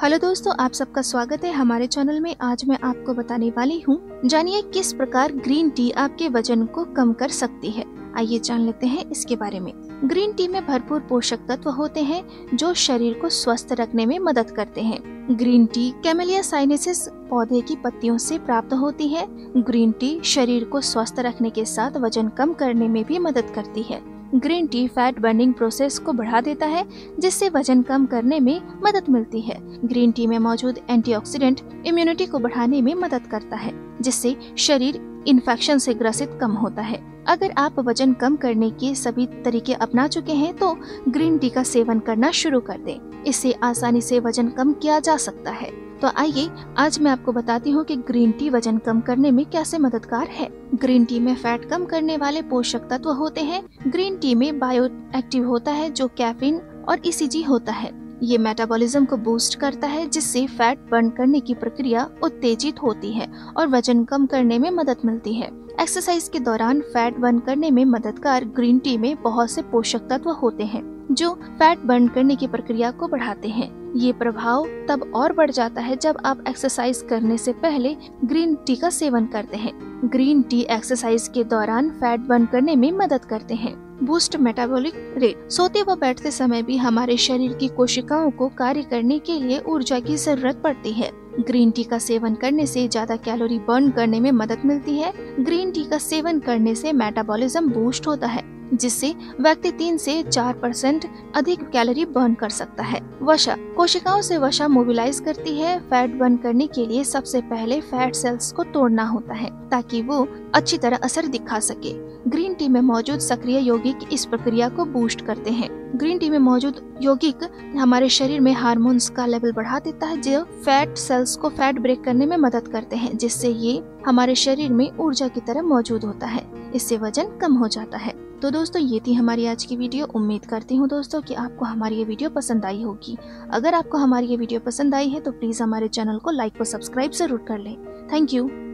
Hello दोस्तों, आप सबका स्वागत है हमारे चैनल में। आज मैं आपको बताने वाली हूँ, जानिए किस प्रकार ग्रीन टी आपके वजन को कम कर सकती है। आइए जान लेते हैं इसके बारे में। ग्रीन टी में भरपूर पोषक तत्व होते हैं जो शरीर को स्वस्थ रखने में मदद करते हैं। ग्रीन टी कैमेलिया साइनेंसिस पौधे की पत्तियों से प्राप्त होती है। ग्रीन टी शरीर को स्वस्थ रखने के साथ वजन कम करने में भी मदद करती है। Green tea fat burning process को बढ़ा देता है, जिससे वजन कम करने में मदद मिलती है। ग्रीन टी में मौजूद एंटीऑक्सीडेंट इम्यूनिटी को बढ़ाने में मदद करता है, जिससे शरीर इन्फेक्शन से ग्रसित कम होता है। अगर आप वजन कम करने के सभी तरीके अपना चुके हैं तो ग्रीन टी का सेवन करना शुरू कर दें। इससे आसानी से वजन कम किया जा सकता है। तो आइए आज मैं आपको बताती हूँ कि ग्रीन टी वजन कम करने में कैसे मददगार है। ग्रीन टी में फैट कम करने वाले पोषक तत्व होते हैं। ग्रीन टी में बायो एक्टिव होता है जो कैफीन और ECG होता है। ये मेटाबॉलिज्म को बूस्ट करता है, जिससे फैट बर्न करने की प्रक्रिया उत्तेजित होती है और वजन कम करने में मदद मिलती है। एक्सरसाइज के दौरान फैट बर्न करने में मददगार ग्रीन टी में बहुत से पोषक तत्व होते हैं जो फैट बर्न करने की प्रक्रिया को बढ़ाते हैं। ये प्रभाव तब और बढ़ जाता है जब आप एक्सरसाइज करने से पहले ग्रीन टी का सेवन करते हैं। ग्रीन टी एक्सरसाइज के दौरान फैट बर्न करने में मदद करते हैं। Boost metabolic rate. सोते व बैठते समय भी हमारे शरीर की कोशिकाओं को कार्य करने के लिए ऊर्जा की जरूरत पड़ती है। ग्रीन टी का सेवन करने से ज्यादा कैलोरी बर्न करने में मदद मिलती है। ग्रीन टी का सेवन करने से मेटाबॉलिज्म बूस्ट होता है, जिससे व्यक्ति 3 से 4% अधिक कैलोरी बर्न कर सकता है। वसा। कोशिकाओं से वसा मोबिलाइज करती है। फैट बर्न करने के लिए सबसे पहले फैट सेल्स को तोड़ना होता है ताकि वो अच्छी तरह असर दिखा सके। ग्रीन टी में मौजूद सक्रिय यौगिक इस प्रक्रिया को बूस्ट करते हैं। ग्रीन टी में मौजूद यौगिक हमारे शरीर में हार्मोन्स का लेवल बढ़ा देता है जो फैट सेल्स को फैट ब्रेक करने में मदद करते हैं, जिससे ये हमारे शरीर में ऊर्जा की तरह मौजूद होता है। इससे वजन कम हो जाता है। तो दोस्तों, ये थी हमारी आज की वीडियो। उम्मीद करती हूँ दोस्तों कि आपको हमारी ये वीडियो पसंद आई होगी। अगर आपको हमारी ये वीडियो पसंद आई है तो प्लीज हमारे चैनल को लाइक और सब्सक्राइब जरूर कर लें। Thank you.